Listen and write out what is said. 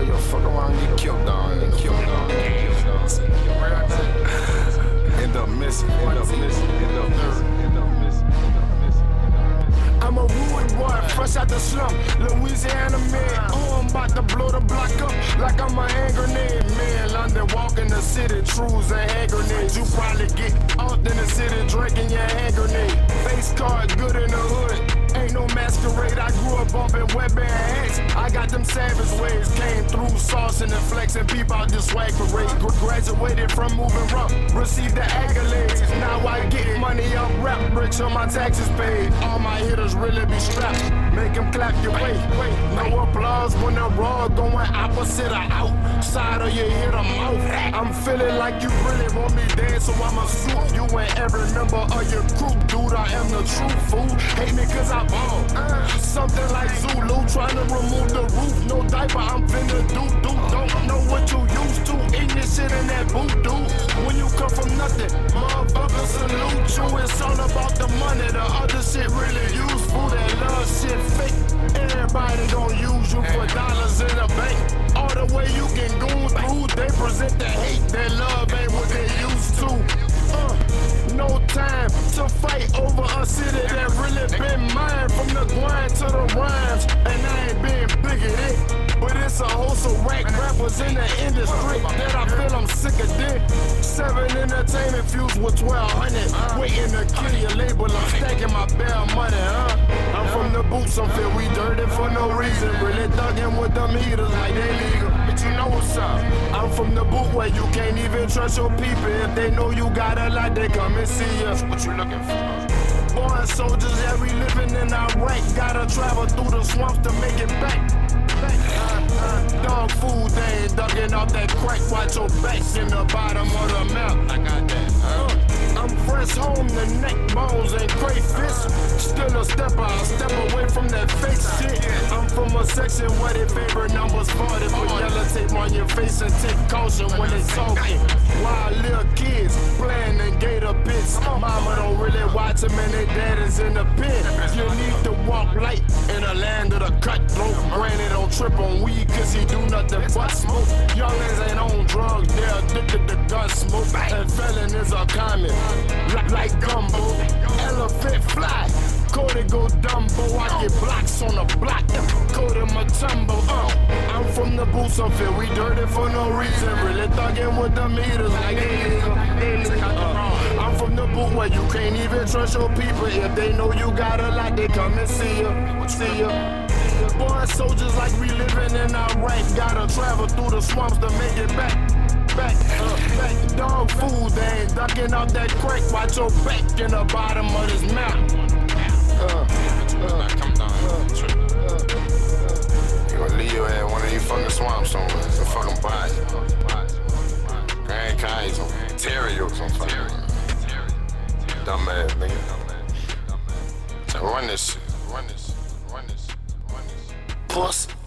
you fuck around and get killed down. End up missing. I'm a rude boy, fresh out the slump, Louisiana man. Oh, I'm about to blow the block up like I'm a hand grenade. Man, London walking the city, trues and hand grenades. You probably get out in the city drinking your hand grenade. Face card good in the hood, ain't no masquerade. I grew up bumping Weapon hats. I got them savage ways, came through saucing and flexing. People out this swag parade. Graduated from moving rough, received the accolades. Now I get money up, rap rich on my taxes paid. All my hitters really be strapped, make them clap your way. No applause when the raw going opposite or outside of you hit them out. I'm feeling like you really want me dead, so I'ma shoot you and every member of your group. Dude, I am the true fool. Hate me cause I ball. Something like Zulu, trying to remove the roof. No diaper, I'm finna do. Don't know what you used to. Eating this shit in that voodoo. When you come from nothing, motherfucker salute you. It's all about the money. The other shit really useful. That love shit fake. Everybody gon' use you for dollars in the bank. All the way you can go through, they present the hate. That love ain't what they used to. No time to fight over a city that really been mine. From the grind to the rhymes, and I ain't being bigoted, but it's a host of rap rappers in the industry that I feel I'm sick of dick. 7 entertainment fused with 1200, waiting to kill your label. I'm stacking my bare money, I'm from the boots, I'm feel we dirty for no reason. Really thugging with them heaters like they legal, but you know what's up. I'm from the boot where you can't even trust your people. If they know you got a lot, they come and see you. What you looking for? Born soldiers, yeah, we living in our rank. Gotta travel through the swamps to make it back. Dog food, they ain't ducking off that crack. Watch your backs in the bottom of the map. I got that. I'm fresh home, the neck bones and crayfish. Still a stepper, I'll step away from that fake shit. I'm from a section where they favorite numbers 40. Put yellow tape on your face and take caution when they talking. Wild little kids playing in gator pits. Mama don't really watch them and they daddy's in the pen. You need to walk light in the land of the cutthroat. Granny don't trip on weed cause he do nothing but smoke. Youngins ain't on drugs, they're addicted to gun smoke. And felon is a common, like gumbo. Elephant fly, Cody go Dumbo. I get blocks on the block, Cody Matumbo. I'm from the boots, I feel we dirty for no reason. Really thugging with the meters like I'm from the boot where you can't even trust your people. If they know you got a lot, they come and see you. Born soldiers like we living in our rank. Gotta travel through the swamps to make it back. Dog food, they ain't ducking off that crack. Watch your back in the bottom of this mouth. You gonna leave your ass in one of these fucking swamps somewhere. It's a fucking body. Grand Kai's on Ontario or something. Dumbass nigga. So run this shit. Puss.